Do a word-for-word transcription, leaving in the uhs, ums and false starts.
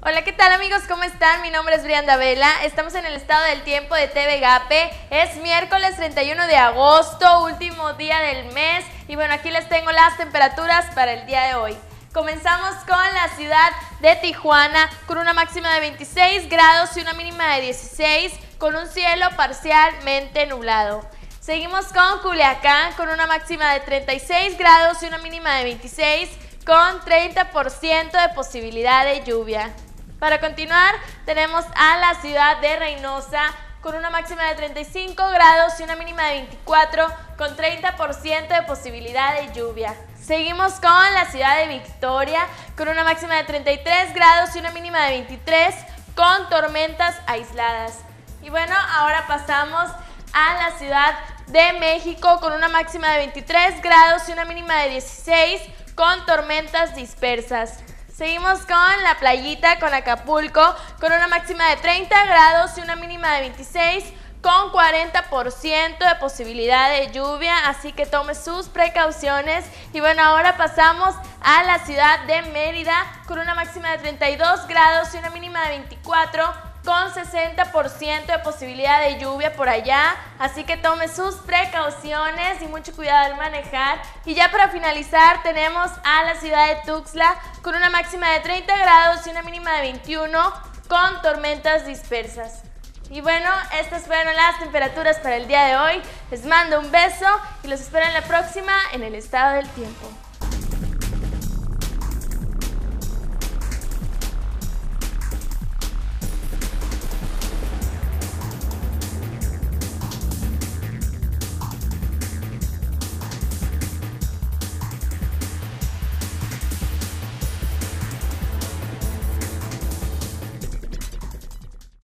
Hola, ¿qué tal amigos? ¿Cómo están? Mi nombre es Brianda Vela, estamos en el estado del tiempo de T V Gape, es miércoles treinta y uno de agosto, último día del mes, y bueno, aquí les tengo las temperaturas para el día de hoy. Comenzamos con la ciudad de Tijuana, con una máxima de veintiséis grados y una mínima de dieciséis, con un cielo parcialmente nublado. Seguimos con Culiacán, con una máxima de treinta y seis grados y una mínima de veintiséis, con treinta por ciento de posibilidad de lluvia. Para continuar, tenemos a la ciudad de Reynosa, con una máxima de treinta y cinco grados y una mínima de veinticuatro, con treinta por ciento de posibilidad de lluvia. Seguimos con la ciudad de Victoria, con una máxima de treinta y tres grados y una mínima de veintitrés, con tormentas aisladas. Y bueno, ahora pasamos a la ciudad de México, con una máxima de veintitrés grados y una mínima de dieciséis, con tormentas dispersas. Seguimos con la playita, con Acapulco, con una máxima de treinta grados y una mínima de veintiséis, con cuarenta por ciento de posibilidad de lluvia, así que tome sus precauciones. Y bueno, ahora pasamos a la ciudad de Mérida, con una máxima de treinta y dos grados y una mínima de veinticuatro, con sesenta por ciento de posibilidad de lluvia por allá, así que tome sus precauciones y mucho cuidado al manejar. Y ya para finalizar tenemos a la ciudad de Tuxtla, con una máxima de treinta grados y una mínima de veintiuno, con tormentas dispersas. Y bueno, estas fueron las temperaturas para el día de hoy. Les mando un beso y los espero en la próxima en el estado del tiempo.